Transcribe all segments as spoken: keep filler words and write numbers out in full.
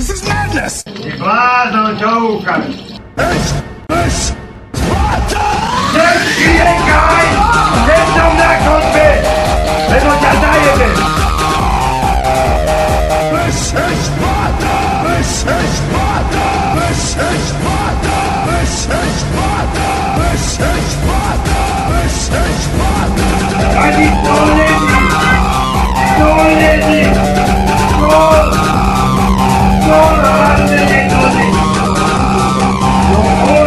This is madness! Ty blázon, čo úkaž? Eš! Eš! Sparta! Nečíkaj! Keď som na chodbe! Lebo ťa zajebem! Eš! Eš! Sparta! Eš! Eš! Sparta! Eš! Eš! Sparta! Eš! Eš! Sparta! Eš! Eš! Sparta! Eš! Eš! Sparta! Ani to není! To není! To... To hlavne nechodí! To on...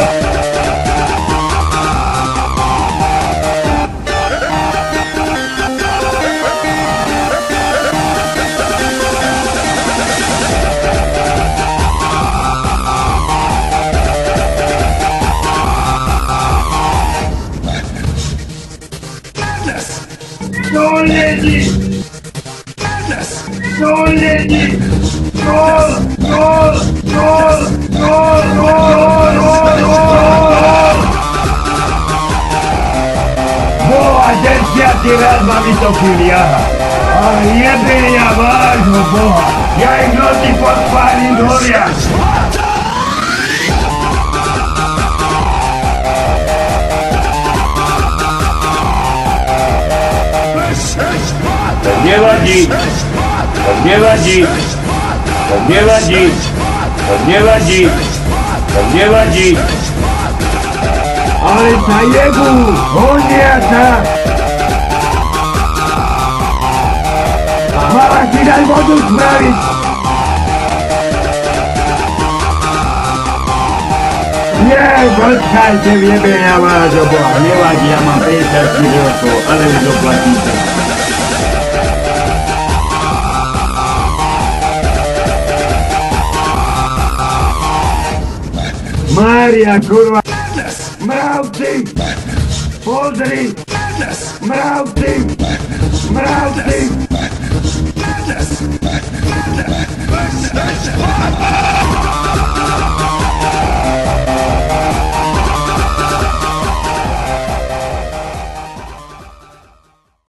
To není! To není! Gol! Gol! Gol! Gol! Gol! Gol! Gol! Boha, desiatý raz ma vytopili, aha! A jebenia vášho Boha! Ja ich noci podpálim horia! To nevadí, to nevadí, to nevadí, to nevadí, to nevadí. Ale sa jebú, honia sa. Mala si dať vodu spraviť. Nie, počkajte, jebenia vás o Boha, nevadí, ja mám päťdesiat rokov, ale vy doplatíte. Mária, kurva! Mravci! Pozri! Mravci! Mravci!